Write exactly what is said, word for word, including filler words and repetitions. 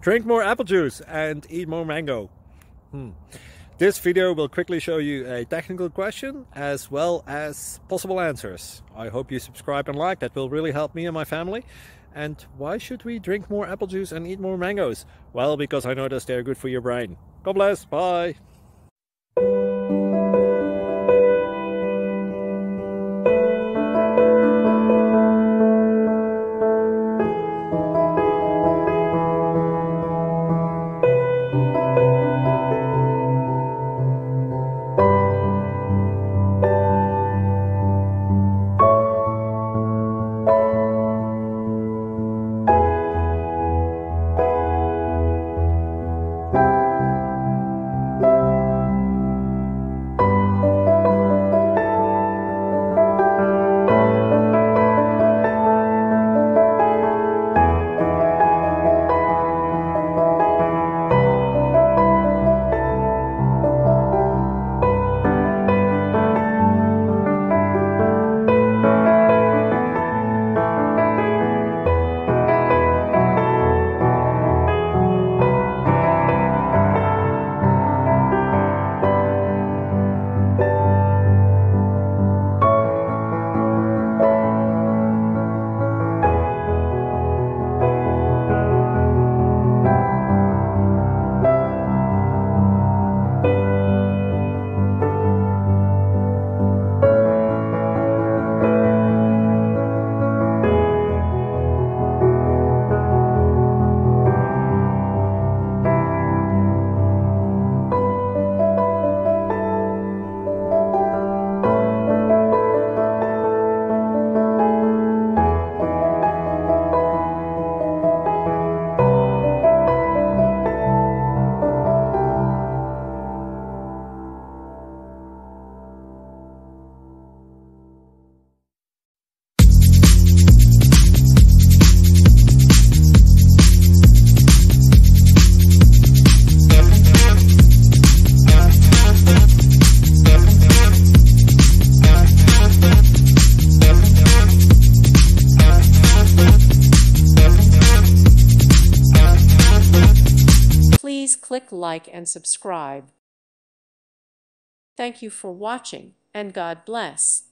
Drink more apple juice and eat more mango. Hmm. This video will quickly show you a technical question as well as possible answers. I hope you subscribe and like, that will really help me and my family. And why should we drink more apple juice and eat more mangoes? Well, because I noticed they're good for your brain. God bless, bye! Please click like and subscribe. Thank you for watching, and God bless.